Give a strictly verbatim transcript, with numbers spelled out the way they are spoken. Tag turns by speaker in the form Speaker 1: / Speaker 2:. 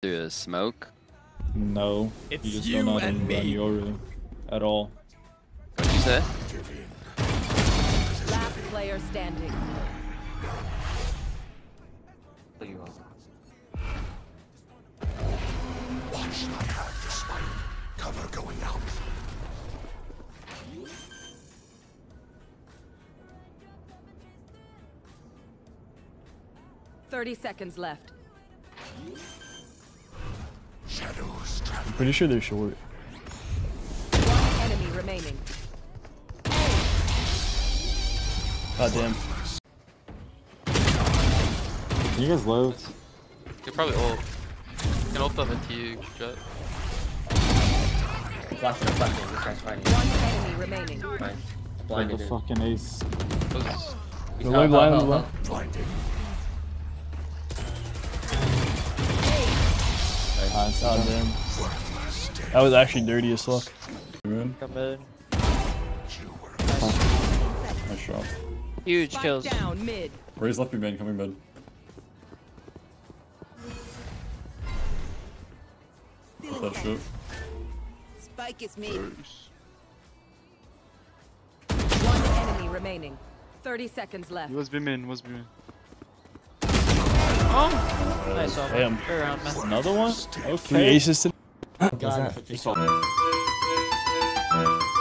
Speaker 1: through a smoke?
Speaker 2: No,
Speaker 3: It's
Speaker 2: you just
Speaker 3: you
Speaker 2: don't know how to
Speaker 3: and me.
Speaker 2: run your room at all.
Speaker 1: What'd you say?
Speaker 4: Last player standing.
Speaker 5: Watch, I have the spike. Cover going out.
Speaker 4: Thirty seconds left.
Speaker 5: Shadows
Speaker 2: I'm
Speaker 5: travel.
Speaker 2: pretty sure they're short.
Speaker 4: One enemy remaining.
Speaker 2: God damn. You guys low?
Speaker 6: You're probably ult. You can ult up into you, Jet.
Speaker 7: Flashing, flashing, this guy's fighting.
Speaker 4: One enemy remaining.
Speaker 7: Fine.
Speaker 2: Like
Speaker 7: Blinded
Speaker 2: the
Speaker 7: in.
Speaker 2: fucking ace.
Speaker 6: Was-
Speaker 7: He's
Speaker 2: The
Speaker 7: help,
Speaker 2: way blind,
Speaker 7: help,
Speaker 2: blind.
Speaker 7: help,
Speaker 5: Blinding.
Speaker 2: Nice, god damn. That was actually dirty as fuck.
Speaker 8: Come in. Nice shot.
Speaker 3: Huge
Speaker 4: Spike
Speaker 3: kills.
Speaker 4: down mid.
Speaker 8: Raise left me mid, coming mid. That shit.
Speaker 4: Spike is mid. One enemy remaining. Thirty seconds left.
Speaker 6: was be main, was be main.
Speaker 3: Oh! Nice one.
Speaker 2: Damn.
Speaker 3: Good round, man.
Speaker 2: Another one?
Speaker 7: Three
Speaker 2: Okay. Three aces to
Speaker 7: God,
Speaker 8: He saw